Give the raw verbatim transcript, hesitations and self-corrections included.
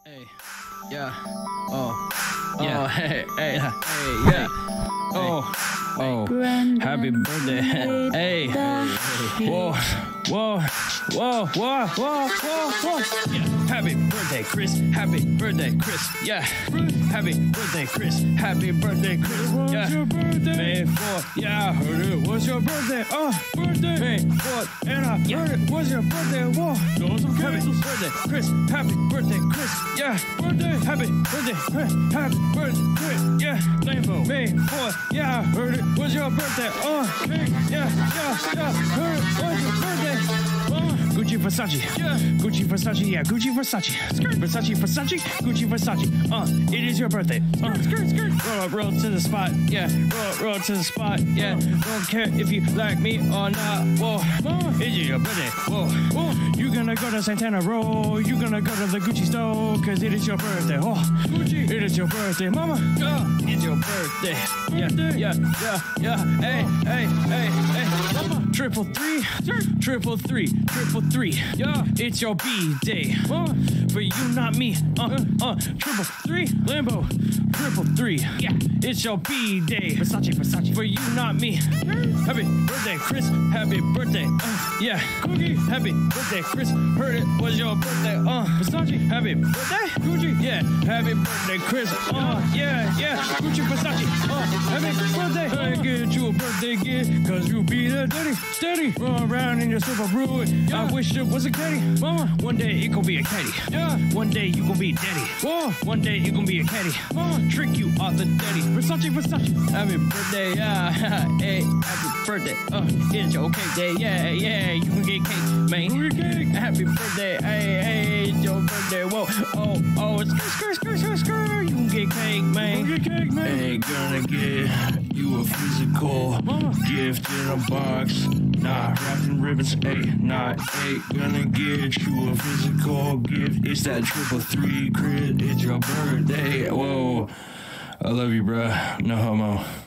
Hey, yeah, oh, yeah, Oh, hey, hey, yeah. hey, yeah, oh, oh, happy birthday, hey, whoa, whoa, whoa, whoa, whoa, whoa, whoa, yeah, happy birthday, Chris, happy birthday, Chris, yeah, happy birthday, Chris, happy birthday, Chris, yeah, May fourth, yeah, I heard it was your birthday, uh, birthday, May fourth, and I heard it was your birthday, whoa, happy birthday, Chris, happy birthday, Chris, yeah, birthday, happy birthday, Chris, happy birthday, Chris, yeah, Lambo, May fourth, yeah, I heard it was your birthday, uh, yeah, yeah, yeah, heard it was your birthday, uh, Gucci Versace, yeah, Gucci Versace, yeah, Gucci Versace, skirt, Versace, Versace, Gucci Versace, uh, it is your birthday, uh, skirt, skirt, roll up, roll to the spot, yeah, roll, roll to the spot, yeah, don't care if you like me or not, whoa, it is your birthday, whoa, whoa, you gonna go to Santana Row, you gonna go to the Gucci store, cause it is your birthday, oh, Gucci, it is your birthday, mama, yeah, it's your birthday, yeah, yeah, yeah, yeah, hey, hey, hey, hey, mama, triple three, triple three, triple three, yeah, it's your B-day, uh, for you, not me, uh, uh, triple three, Lambo, triple three, yeah, it's your B-day, Versace, Versace, for you, not me, happy birthday, Chris, happy birthday, uh, yeah, Cookie, happy birthday, Chris, heard it was your birthday, uh, Versace, happy birthday, Gucci, yeah, happy birthday, Chris, uh, yeah, yeah, Gucci, Versace, uh, happy birthday, I get you a birthday gift, cause you be the daddy, steady, run around in your Subaru, yeah. I wish it was a caddy, mama, one day it gon' be a caddy, yeah, one day you gon' be daddy, whoa, one day you gon' be a caddy, mama, trick you off the daddy, Versace, Versace, happy birthday, yeah, hey, happy birthday, uh, it's your cake day, yeah, yeah, you can get cake, man, cake. Happy birthday, hey, hey, it's your birthday, whoa, oh, oh, it's skirt, skirt, skirt, skirt, you can get cake, man, you can get cake, man, Ain't gonna get you a physical Mama. gift in a box. Not wrapping ribbons, ayy, not ain't gonna get you a physical gift. It's that triple three crit, it's your birthday. Whoa, I love you, bruh. No homo.